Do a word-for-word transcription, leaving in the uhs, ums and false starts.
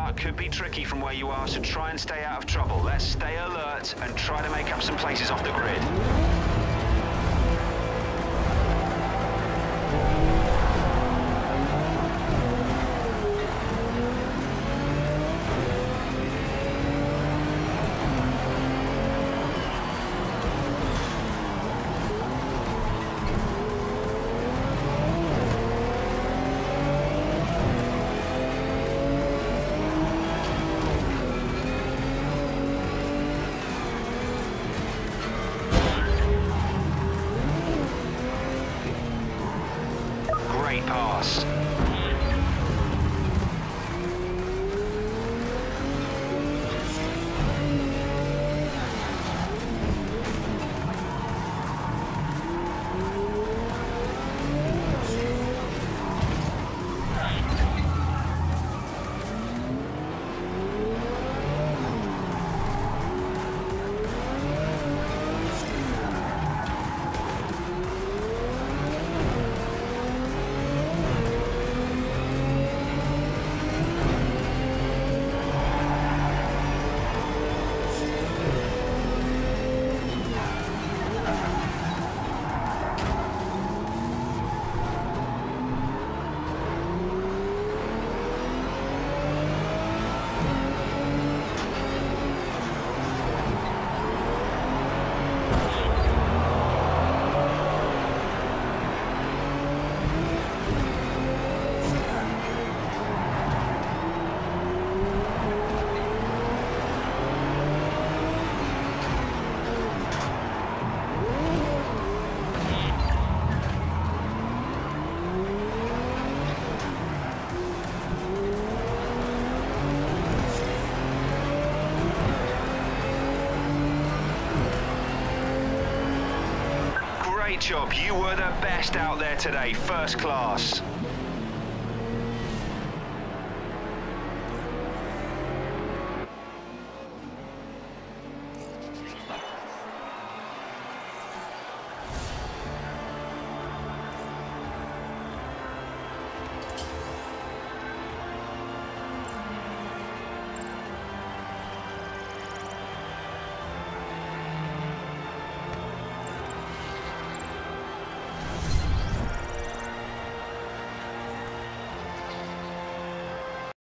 start could be tricky from where you are, so try and stay out of trouble. Let's stay alert and try to make up some places off the grid. Great pass. Great job, you were the best out there today, first class.